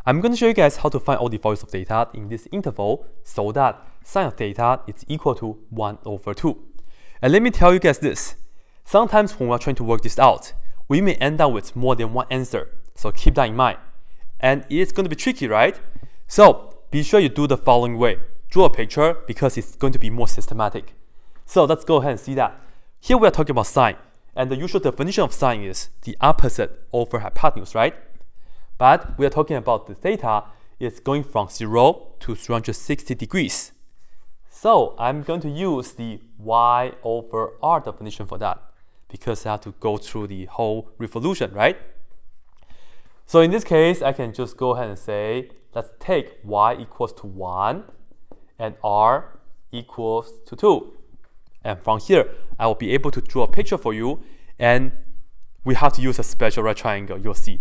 I'm going to show you guys how to find all the values of theta in this interval so that sine of theta is equal to 1/2. And let me tell you guys this. Sometimes when we're trying to work this out, we may end up with more than one answer. So keep that in mind. And it's going to be tricky, right? So be sure you do the following way. Draw a picture because it's going to be more systematic. So let's go ahead and see that. Here we are talking about sine. And the usual definition of sine is the opposite over hypotenuse, right? But we are talking about the theta is going from 0 to 360 degrees. So I'm going to use the y over r definition for that because I have to go through the whole revolution, right? So in this case, I can just go ahead and say, let's take y equals to 1 and r equals to 2. And from here, I will be able to draw a picture for you, and we have to use a special right triangle, you'll see.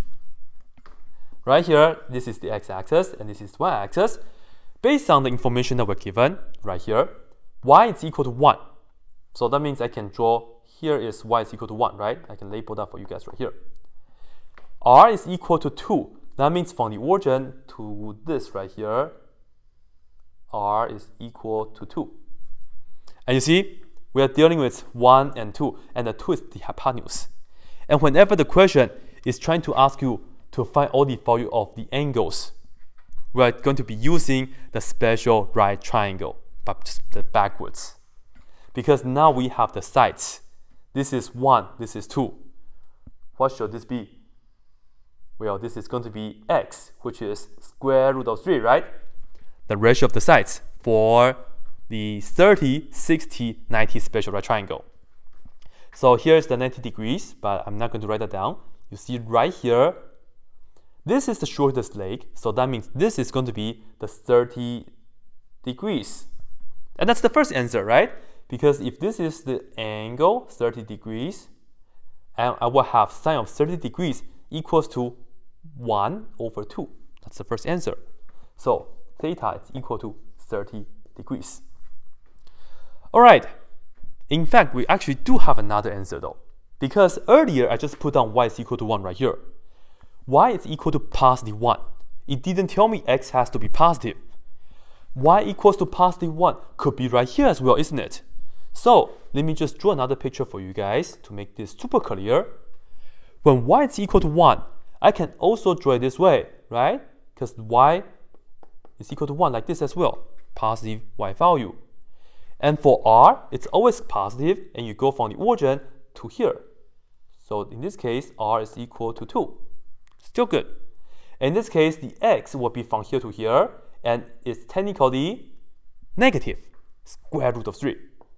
Right here, this is the x-axis and this is y-axis. Based on the information that we're given right here, y is equal to 1. So that means I can draw, here is y is equal to 1, right? I can label that for you guys right here. R is equal to 2. That means from the origin to this right here, R is equal to 2. And you see, we are dealing with 1 and 2, and the 2 is the hypotenuse. And whenever the question is trying to ask you to find all the value of the angles, we are going to be using the special right triangle, but just backwards. Because now we have the sides. This is 1, this is 2. What should this be? Well, this is going to be x, which is square root of 3, right? The ratio of the sides for the 30, 60, 90 special right triangle. So here's the 90 degrees, but I'm not going to write that down. You see right here, this is the shortest leg, so that means this is going to be the 30 degrees. And that's the first answer, right? Because if this is the angle, 30 degrees, and I will have sine of 30 degrees equals to 1/2. That's the first answer. So theta is equal to 30 degrees. All right. In fact, we actually do have another answer though, because earlier I just put down y is equal to 1 right here. Y is equal to positive 1. It didn't tell me x has to be positive. Y equals to positive 1 could be right here as well, isn't it? So let me just draw another picture for you guys to make this super clear. When y is equal to 1, I can also draw it this way, right? Because y is equal to 1 like this as well, positive y value. And for r, it's always positive, and you go from the origin to here. So in this case, r is equal to 2. Still good. In this case, the x will be from here to here, and it's technically negative, square root of 3.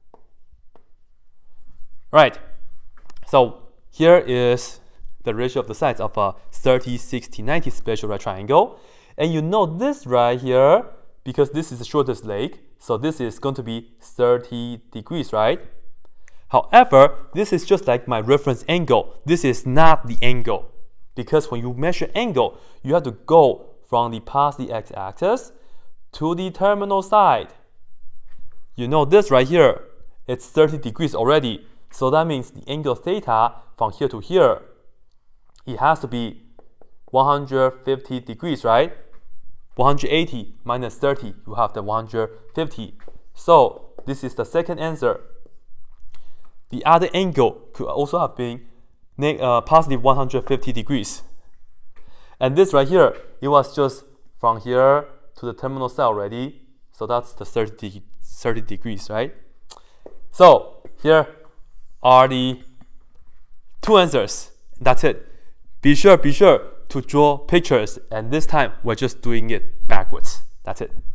Right. So here is the ratio of the sides of a 30, 60, 90 special right triangle. And you know this right here, because this is the shortest leg, so this is going to be 30 degrees, right? However, this is just like my reference angle. This is not the angle. Because when you measure angle, you have to go from the positive x-axis to the terminal side. You know this right here, it's 30 degrees already. So that means the angle theta from here to here, it has to be 150 degrees, right? 180 minus 30, you have the 150. So this is the second answer. The other angle could also have been positive 150 degrees. And this right here, it was just from here to the terminal side already. So that's the 30 degrees, right? So here are the two answers. That's it. Be sure to draw pictures, and this time we're just doing it backwards. That's it.